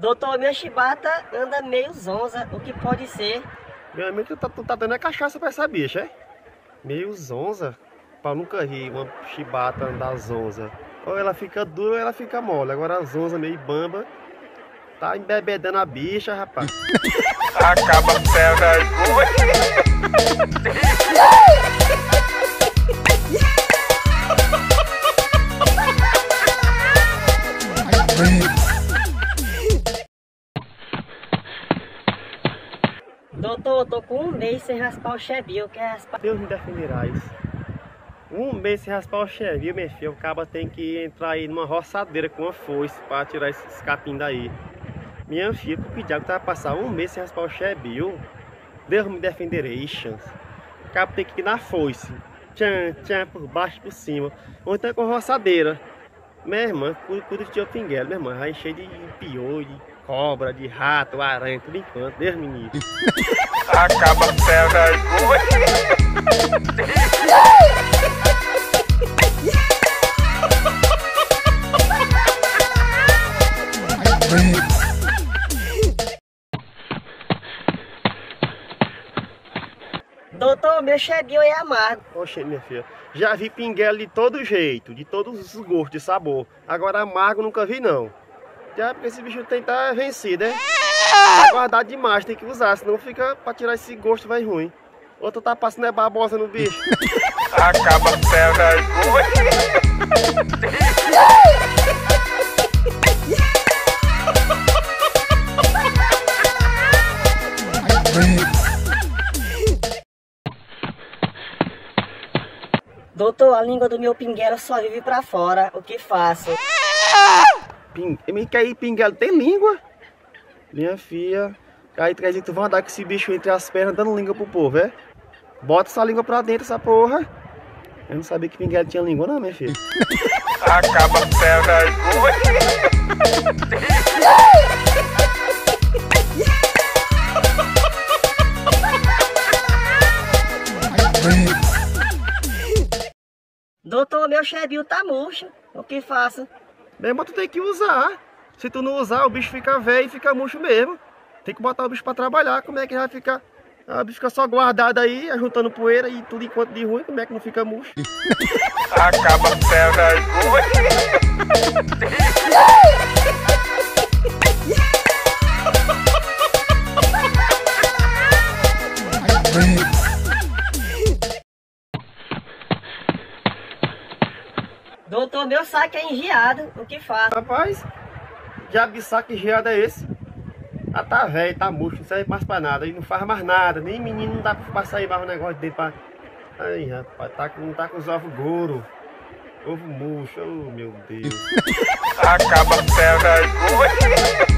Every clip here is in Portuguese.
Doutor, minha chibata anda meio zonza, o que pode ser? Meu amigo, tu tá dando a cachaça pra essa bicha, é? Meio zonza. Pra nunca rir uma chibata andar zonza. Ou ela fica dura ou ela fica mole. Agora a zonza meio bamba tá embebedando a bicha, rapaz. Acaba pé vergonha. Doutor, eu tô com um mês sem raspar o chebio, quer raspar? Deus me defenderá isso. Um mês sem raspar o chevio, meu filho, o caba tem que entrar aí numa roçadeira com uma foice para tirar esses capim daí. Minha filha, por que diabo tá passar um mês sem raspar o chevio? Deus me defenderá, o caba tem que ir na foice, tchan, tchan, por baixo e por cima, ou então com roçadeira. Minha irmã, cuida de teu pinguelo, minha irmã, vai encher de piolho, de cobra, de rato, aranha, tudo enquanto, Deus me livre. Acaba pé vergonha. Doutor, meu chebio é amargo. Oxe, minha filha, já vi pinguelo de todo jeito, de todos os gostos, de sabor. Agora amargo nunca vi não. Já porque esse bicho tem que estar vencido, né? Tá guardado demais, tem que usar, senão fica pra tirar esse gosto vai ruim. Outro tá passando babosa no bicho. Acaba pé vergonha. Doutor, a língua do meu pinguelo só vive pra fora, o que faço? Me quer ir pinguelo, tem língua? Minha filha, aí tu vai andar com esse bicho entre as pernas dando língua pro povo, é? Bota essa língua pra dentro, essa porra. Eu não sabia que pinguelo tinha língua não, minha filha. Acaba pé vergonha. Doutor, meu chebio tá murcho, o que faço? Mesmo tu tem que usar. Se tu não usar, o bicho fica velho e fica murcho mesmo. Tem que botar o bicho pra trabalhar. Como é que vai ficar? O bicho fica só guardado aí, juntando poeira e tudo enquanto de ruim. Como é que não fica murcho? Acaba pé vergonha. Doutor, meu saco é engiado, o que faço? Rapaz, diabo de saco engeado é esse? Ah, tá velho, tá murcho, não serve mais pra nada. E não faz mais nada, nem menino não dá pra sair mais um negócio dele pra... Ai, rapaz, tá com os ovos goro. Ovo murcho, oh meu Deus. Acaba pé vergonha.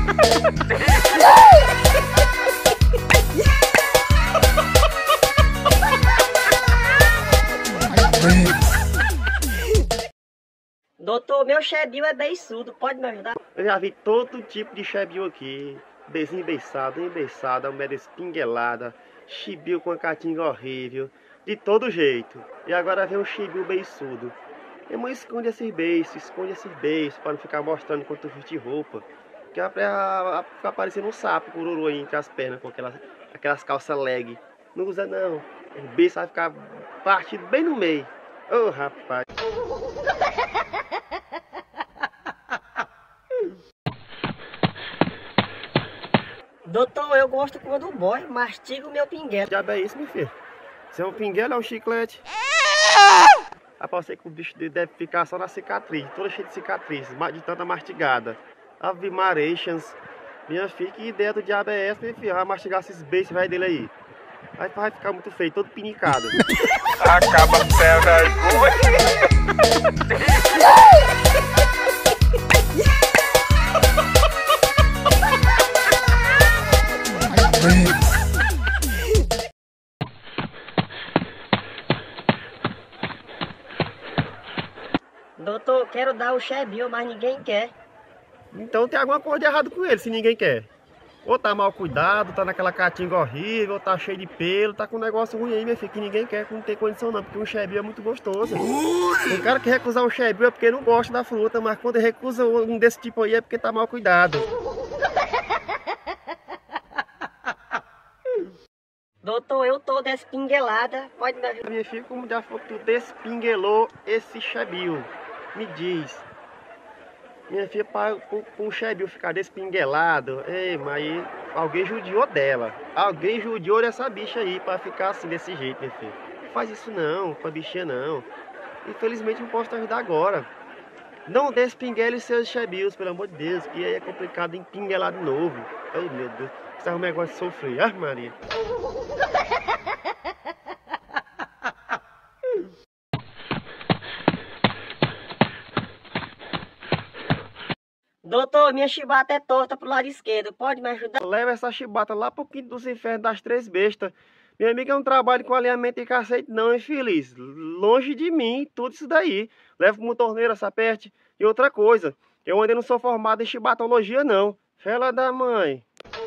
Doutor, meu chebio é beiçudo, pode me ajudar? Eu já vi todo tipo de chebio aqui. Desembeiçado, embeiçada, moeda espinguelada, chibio com a catinga horrível, de todo jeito. E agora vem um chibio beiçudo. Irmão, esconde esses beiços para não ficar mostrando enquanto tu veste roupa. Que é pra ficar parecendo um sapo, cururu aí entre as pernas, com aquelas calças leg. Não usa não, o beiço vai ficar partido bem no meio. Ô rapaz. Doutor, eu gosto quando o boy mastiga o meu pinguelo. Já é isso, meu filho? Se é um pinguelo, é um chiclete. Rapaz, sei que o bicho deve ficar só na cicatriz, toda cheia de cicatrizes, de tanta mastigada. Ave Maretions. Minha filha, que ideia do diabo é essa, meu filho? Vai mastigar esses beiços velho dele aí. Vai ficar muito feio, todo pinicado. Acaba pé vergonha. Doutor, quero dar o chebio, mas ninguém quer. Então tem alguma coisa de errado com ele, se ninguém quer. Ou tá mal cuidado, tá naquela catinga horrível, ou tá cheio de pelo, tá com um negócio ruim aí, minha filha, que ninguém quer, que não tem condição não, porque um chebio é muito gostoso. Tem cara que recusar um chebio é porque não gosta da fruta, mas quando recusa um desse tipo aí é porque tá mal cuidado. Doutor, eu tô despinguelada, pode me ajudar? Minha filha, como já foi que tu despinguelou esse chebil? Me diz. Minha filha, para um chebil ficar despinguelado, ei, mas alguém judiou dela. Alguém judiou dessa bicha aí para ficar assim desse jeito, minha filha. Não faz isso não, com a bichinha não. Infelizmente não posso te ajudar agora. Não despinguele seus chebils, pelo amor de Deus, que aí é complicado empinguelar de novo. Oh, meu Deus, isso é um negócio de sofrer. Ah, Maria. Doutor, minha chibata é torta pro lado esquerdo, pode me ajudar? Leva essa chibata lá pro quinto dos infernos das três bestas. Minha amiga, eu não trabalho com alinhamento e cacete não, infeliz. Longe de mim, tudo isso daí. Levo como torneira, saperte. E outra coisa, eu ainda não sou formado em chibatologia não. Fela da mãe.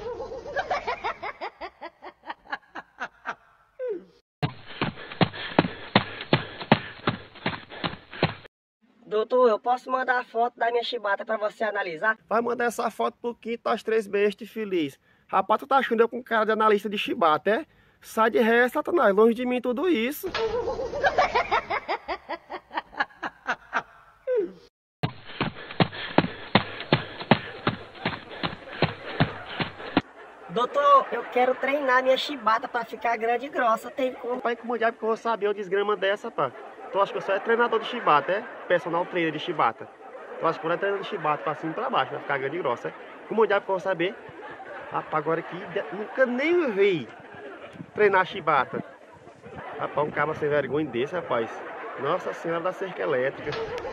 Doutor, eu posso mandar a foto da minha chibata pra você analisar? Vai mandar essa foto pro quinto das três bestas, infeliz. Rapaz, tu tá achando eu com cara de analista de chibata, é? Sai de ré, Satanás, longe de mim tudo isso. Doutor, eu quero treinar minha chibata pra ficar grande e grossa, tem como? Pai, como diabo que eu vou saber o desgrama dessa, pá? Tu acha que eu sou treinador de chibata, é? Personal trainer de chibata. Tu acha que eu não é treinador de chibata pra cima e pra baixo, pra ficar grande e grossa, é? Como diabo que eu vou saber? Rapaz, agora aqui, nunca nem vi treinar chibata. Rapaz, um cabra sem vergonha desse, rapaz. Nossa Senhora da Cerca Elétrica.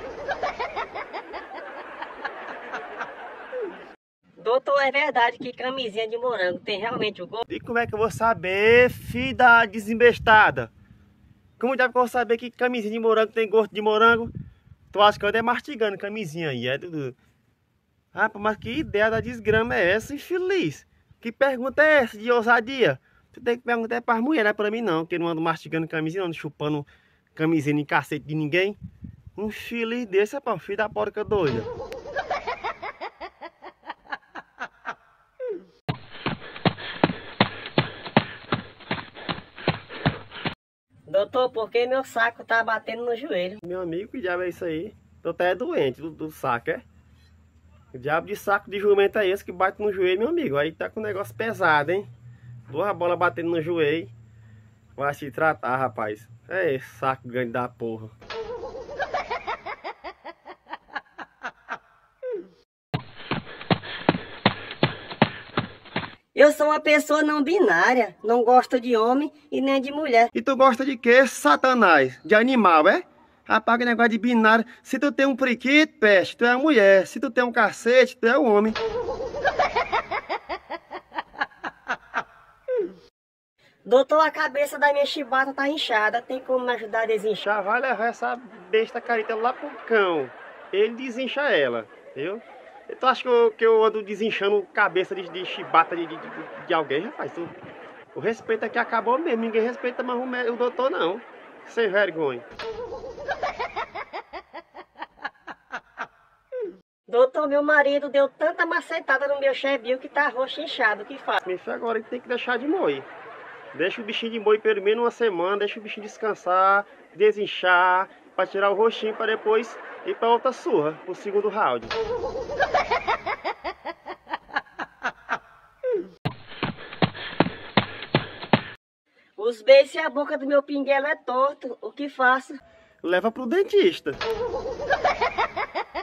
Doutor, é verdade que camisinha de morango tem realmente o gosto? E como é que eu vou saber, filho da desembestada? Como deve que eu vou saber que camisinha de morango tem gosto de morango? Tu acha que eu ando mastigando camisinha aí, é tudo? Rapaz, mas que ideia da desgrama é essa, infeliz? Que pergunta é essa de ousadia? Tu tem que perguntar para as mulheres, não é para mim não, que eu não ando mastigando camisinha, não ando chupando camisinha em cacete de ninguém. Um infeliz desse, rapaz, filho da porca doida. Doutor, por que meu saco tá batendo no joelho? Meu amigo, que diabo é isso aí? Tu até é doente do saco, é? Que diabo de saco de jumento é esse que bate no joelho, meu amigo? Aí tá com um negócio pesado, hein? Duas bolas batendo no joelho. Vai se tratar, rapaz. É esse saco grande da porra. Eu sou uma pessoa não binária, não gosto de homem e nem de mulher. E tu gosta de quê, Satanás? De animal, é? Rapaz, que negócio de binário. Se tu tem um priquito, peste, tu é a mulher. Se tu tem um cacete, tu é o homem. Doutor, a cabeça da minha chibata tá inchada, tem como me ajudar a desinchar? Já vai levar essa besta carita lá pro cão. Ele desincha ela, viu? Tu acha que eu ando desinchando cabeça de chibata de alguém, rapaz? O respeito aqui acabou mesmo. Ninguém respeita mais o doutor, não. Sem vergonha. Doutor, meu marido deu tanta macetada no meu chebil que tá roxo inchado, o que faz? Me fala agora que tem que deixar de moer. Deixa o bichinho de moer pelo menos uma semana, deixa o bichinho descansar, desinchar, pra tirar o roxinho pra depois ir pra outra surra, pro segundo round. Os beijos e a boca do meu pinguelo é torto, o que faço? Leva pro dentista.